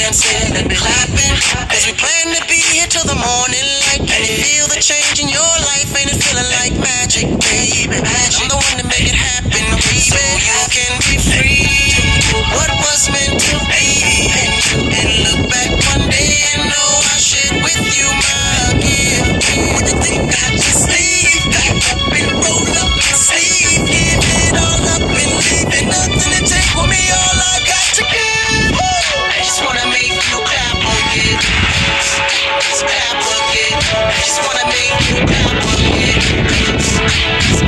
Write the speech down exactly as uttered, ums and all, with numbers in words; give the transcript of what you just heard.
dancing and clapping, cause we plan to be here till the morning light. Can you feel the change in your life? Ain't it feeling like magic, baby? I'm the one to make it happen, baby. So you can be free. What was meant to be, and look back one day and know I shared with you my gift. You think I just leave, pack up and roll up my sleeve, give it all up and leave it nothing to take with me, all I got to give. I just wanna make you clap again, just clap again. I just wanna make you clap again.